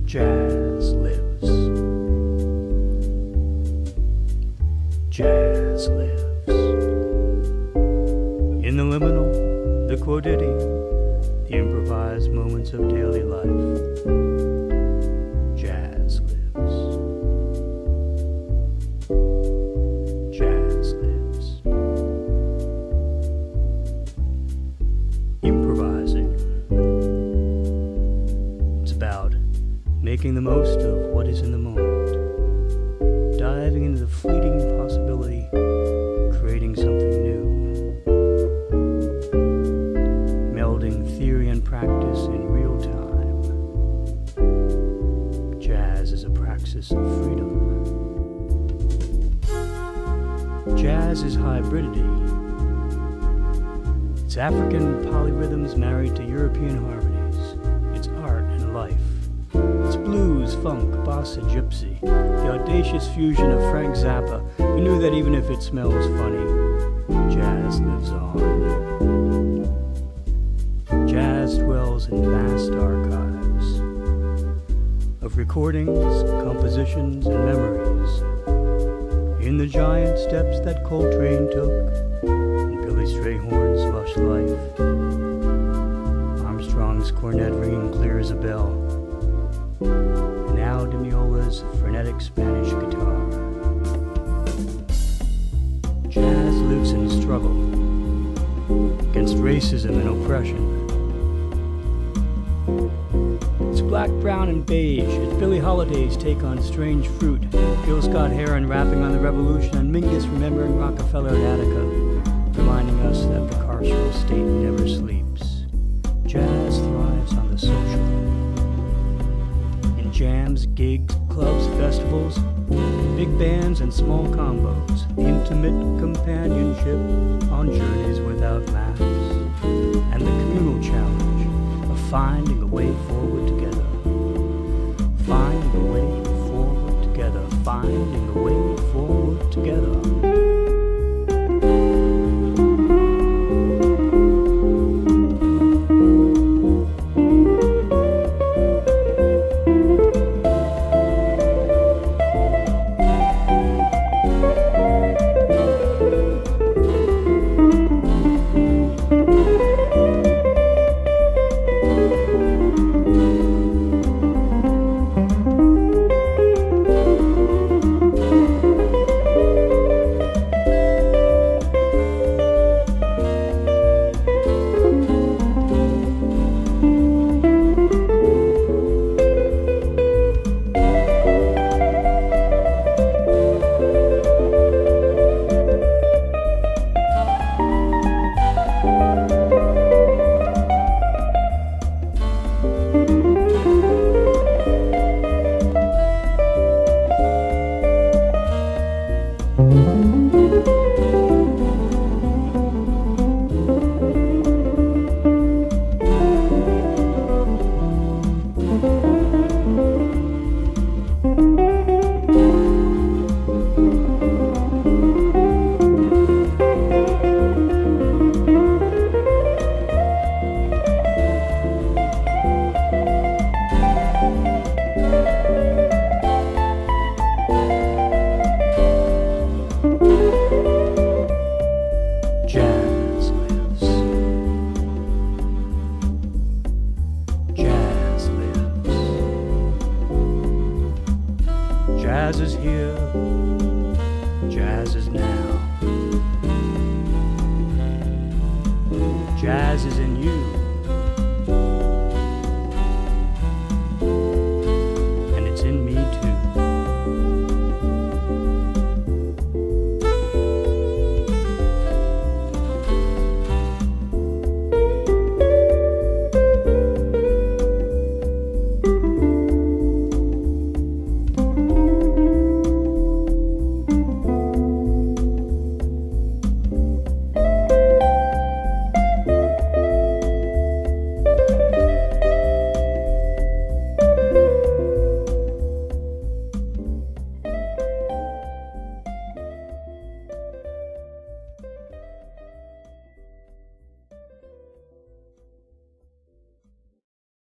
Jazz lives. Jazz lives. In the liminal, the quotidian, the improvised moments of daily life. Jazz lives. Jazz lives. Improvising. It's about making the most of what is in the moment, diving into the fleeting possibility, creating something new, melding theory and practice in real time. Jazz is a praxis of freedom. Jazz is hybridity. It's African polyrhythms married to European harmonies. It's art and life. It's blues, funk, bossa, gypsy, the audacious fusion of Frank Zappa, who knew that even if it smells funny, jazz lives on. Jazz dwells in vast archives of recordings, compositions, and memories. In the giant steps that Coltrane took, in Billy Strayhorn's lush life, Armstrong's cornet ringing clear as a bell, and now de Miola's frenetic Spanish guitar. Jazz lives in struggle against racism and oppression. It's black, brown, and beige as Billie Holiday's take on strange fruit, Gil Scott-Heron rapping on the revolution, and Mingus remembering Rockefeller and Attica, reminding us that the carceral state never sleeps. Jazz thrives on the social. Jams, gigs, clubs, festivals, big bands and small combos, the intimate companionship on journeys without maps, and the communal challenge of finding a way forward together. Finding a way forward together. Finding a way forward together. Jazz is here, jazz is now. Jazz is in you,